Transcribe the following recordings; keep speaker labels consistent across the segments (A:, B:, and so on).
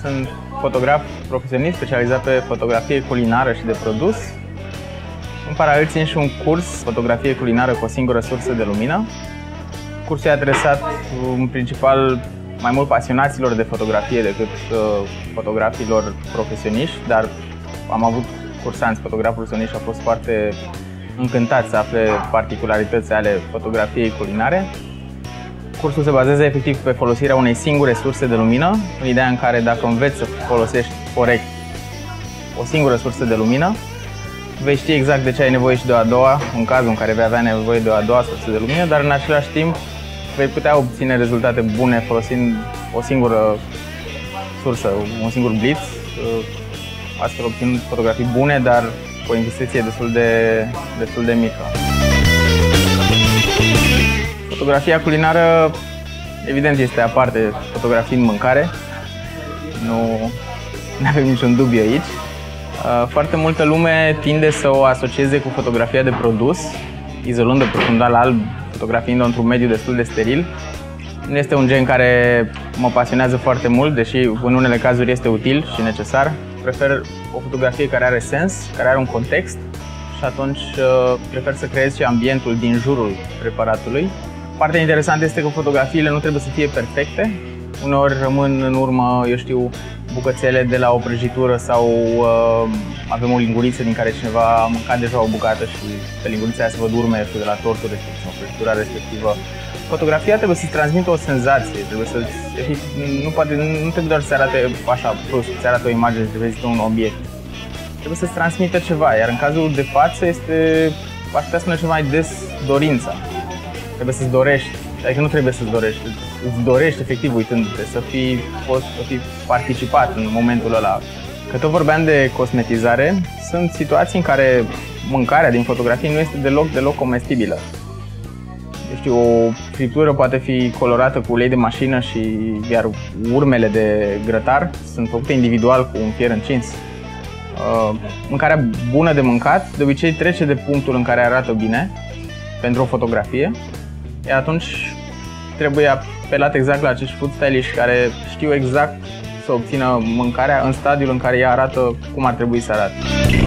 A: sunt fotograf profesionist specializat pe fotografie culinară și de produs. În paralel țin și un curs fotografie culinară cu o singură sursă de lumină. Cursul e adresat în principal mai mult pasionaților de fotografie decât fotografilor profesioniști, dar am avut cursanți fotografi profesioniști și au fost foarte încântați să afle particularități ale fotografiei culinare. Cursul se bazează efectiv pe folosirea unei singure surse de lumină, în ideea în care dacă înveți să folosești corect o singură sursă de lumină, vei ști exact de ce ai nevoie și de o a doua, în cazul în care vei avea nevoie de o a doua sursă de lumină, dar în același timp vei putea obține rezultate bune folosind o singură sursă, un singur blitz, astfel obținând fotografii bune, dar cu o investiție destul de mică. Fotografia culinară, evident, este aparte fotografiind mâncare, nu avem niciun dubiu aici. Foarte multă lume tinde să o asocieze cu fotografia de produs, izolând-o pe fundal alb, fotografiind-o într-un mediu destul de steril. Nu este un gen care mă pasionează foarte mult, deși în unele cazuri este util și necesar. Prefer o fotografie care are sens, care are un context și atunci prefer să creez și ambientul din jurul preparatului. Partea interesantă este că fotografiile nu trebuie să fie perfecte. Uneori rămân în urmă, eu știu, bucățele de la o prăjitură sau avem o linguriță din care cineva a mâncat deja o bucată și pe lingurița aia se văd urme de la tortul respectiv sau prăjitura respectivă. Fotografia trebuie să-ți transmită o senzație, nu trebuie doar să-ți arate așa prost, să-ți arate o imagine, trebuie să un obiect. Trebuie să-ți transmită ceva, iar în cazul de față aș putea spune ceva mai des, dorința. Trebuie să-ți dorești, adică nu trebuie să-ți dorești, îți dorești efectiv uitându-te, să fii participat în momentul ăla. Că tot vorbeam de cosmetizare, sunt situații în care mâncarea din fotografie nu este deloc comestibilă. Eu știu, o friptură poate fi colorată cu ulei de mașină și iar urmele de grătar sunt făcute individual cu un fier încins. Mâncarea bună de mâncat de obicei trece de punctul în care arată bine pentru o fotografie, iar atunci trebuie apelat exact la acești food styliști care știu exact să obțină mâncarea în stadiul în care ea arată cum ar trebui să arate.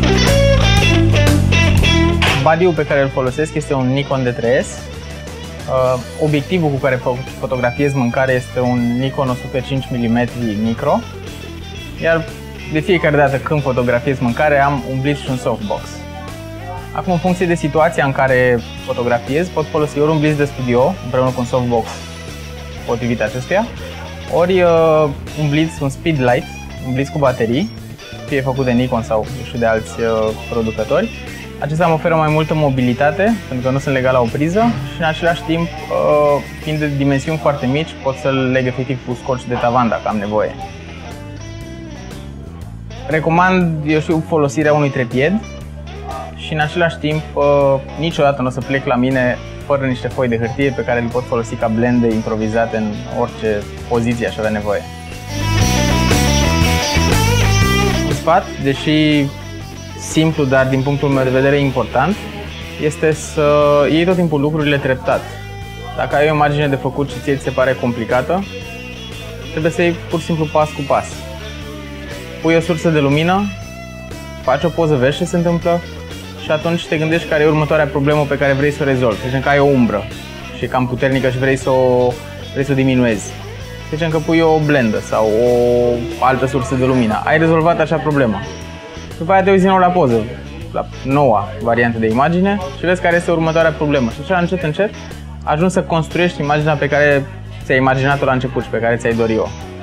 A: Body-ul pe care îl folosesc este un Nikon D3S. Obiectivul cu care fotografiez mâncare este un Nikon 105 mm micro, iar de fiecare dată când fotografiez mâncare am un blitz și un softbox. Acum, în funcție de situația în care fotografiez, pot folosi ori un blitz de studio împreună cu un softbox potrivit acestuia, ori un blitz, un speedlight, un blitz cu baterii, fie făcut de Nikon sau de alți producători. Acesta îmi oferă mai multă mobilitate, pentru că nu sunt legat la o priză și în același timp, fiind de dimensiuni foarte mici, pot să-l leg efectiv cu scoci de tavan dacă am nevoie. Recomand, eu știu, folosirea unui trepied și în același timp niciodată nu o să plec la mine fără niște foi de hârtie pe care le pot folosi ca blende improvizate în orice poziție aș avea nevoie. Un sfat, deși simplu, dar din punctul meu de vedere important, este să iei tot timpul lucrurile treptat. Dacă ai o imagine de făcut și ție ți se pare complicată, trebuie să iei pur și simplu pas cu pas. Pui o sursă de lumină, faci o poză, vezi ce se întâmplă și atunci te gândești care e următoarea problemă pe care vrei să o rezolvi. Să zicem că ai o umbră și e cam puternică și vrei să o diminuezi. Să zicem că pui o blendă sau o altă sursă de lumină. Ai rezolvat așa problema. După aia te uiți din nou la poză, la noua variantă de imagine și vezi care este următoarea problemă. Și așa, încet, încet, ajungi să construiești imaginea pe care ți-ai imaginat-o la început și pe care ți-ai dorit-o.